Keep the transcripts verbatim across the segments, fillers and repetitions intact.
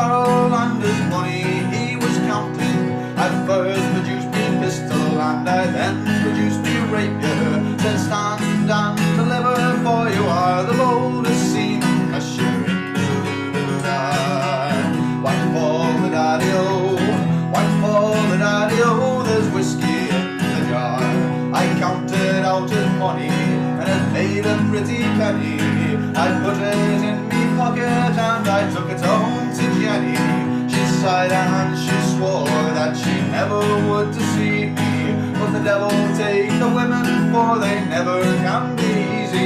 Farrell and his money he was counting. I first produced me pistol and I then produced me rapier. Said stand and deliver, for you are the boldest seaman ashore. Whack for the daddy-o, whack for the daddy-o, there's whiskey in the jar. I counted out his money and it made a pretty penny. I put it in me pocket and I took it home to Jenny. She sighed and she swore that she never would deceive me. But the devil take the women, for they never can be easy.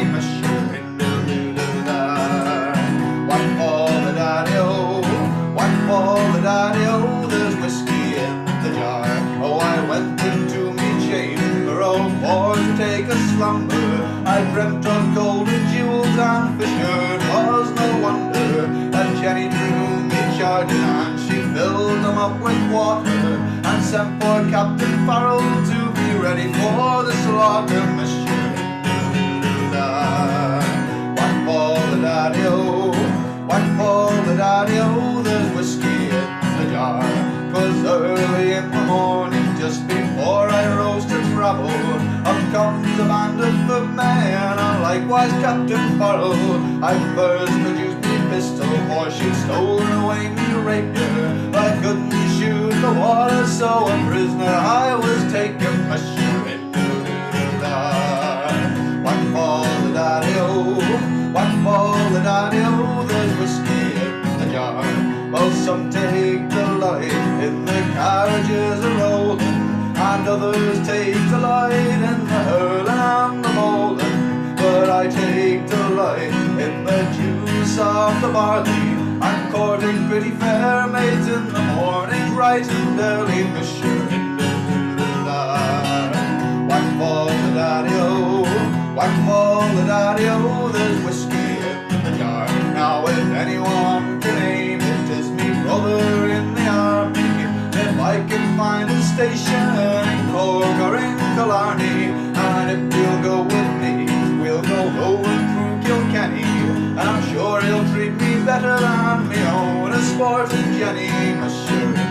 Whack for the daddy-o, whack for the daddy-o, there's whiskey in the jar. Oh, I went into me chamber, oh, for to take a slumber. I dreamt of golden jewels and for sure it was no wonder that Jenny drew me charging and she filled them up with water and sent for Captain Farrell to be ready for the slaughter. Whack for the daddy-o, whack for the daddy-o, there's whiskey in the jar. 'Twas early in the morning, just before I rose to travel, up comes a band of footmen and likewise Captain Farrell. I first produced me pistol, for she'd stolen away me rapier. But I couldn't shoot the water, so a prisoner I was taken. Whack for the daddy-o, whack for the daddy-o, there's whiskey in the jar. Well, some take delight in the carriages a-rolling, and others take delight in the hurling and the Moylan. But I take delight in the juice of the barley, and courting pretty fair maids in the morning bright and early. Whack for the daddy-o, whack for the daddy-o, there's whiskey in the jar. Now if anyone can aim it, is me brother in the army. If I can find a station in Cork or in Killarney, and if you'll go with me, we'll go over through Kilkenny, and I'm sure he'll treat me better than me own a sporting Jenny.